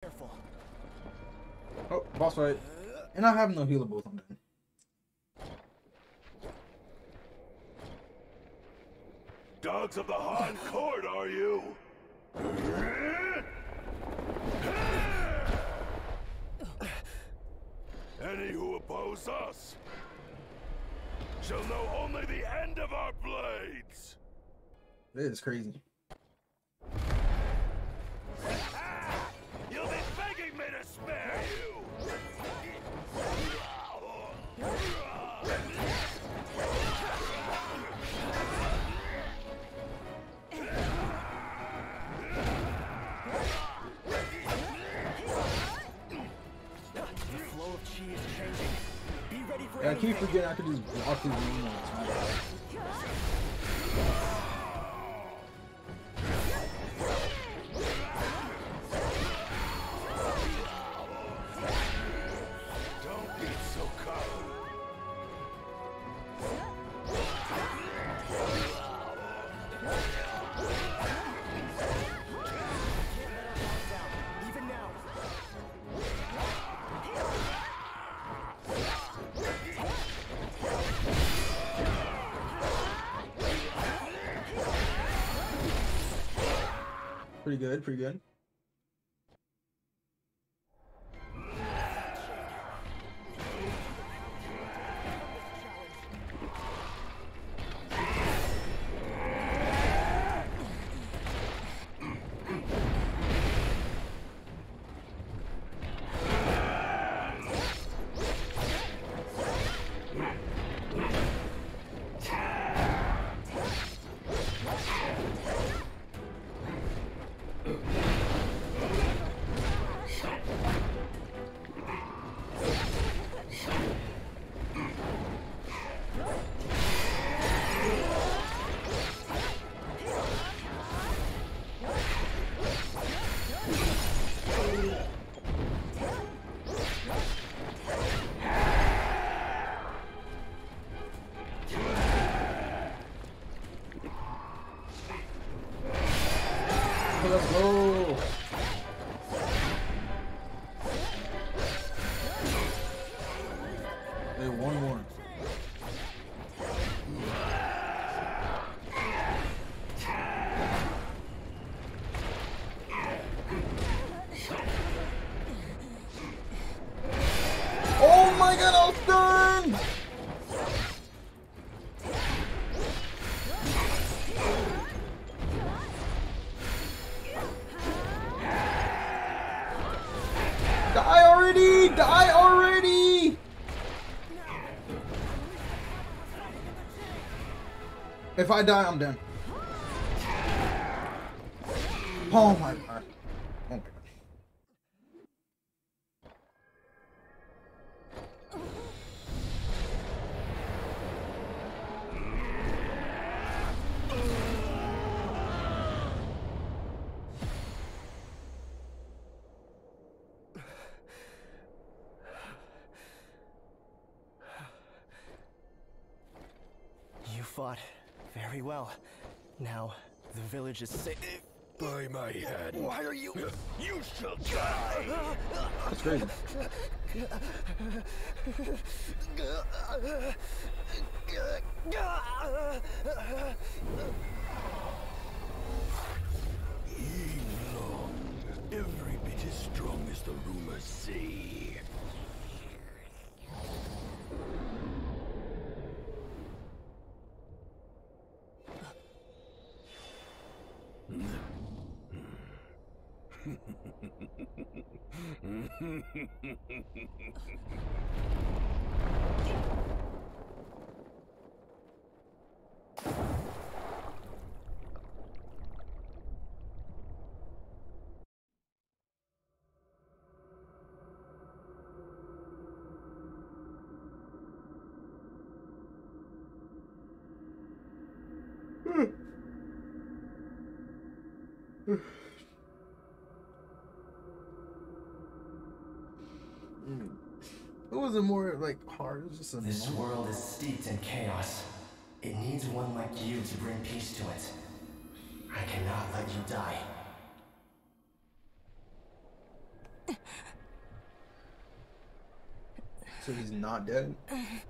careful. Oh, boss fight. And I have no healables on that. Dogs of the Han Court, are you? Any who oppose us shall know only the end of our blades. This is crazy. You'll be begging me to spare you. Yeah, I keep forgetting I could just block his name all the time. Don't be so cocky. Even now. Pretty good, pretty good. Let's go. Hey, one more. Oh my god, I was stunned! Die already! Die already! If I die, I'm done. Oh my god. Oh my god. You fought very well. Now, the village is safe. By my head. Why are you... You shall die! That's crazy. Long, every bit as strong as the rumors say. It wasn't more like hard. It was just a This world is steeped in chaos. It needs one like you to bring peace to it. I cannot let you die. So he's not dead?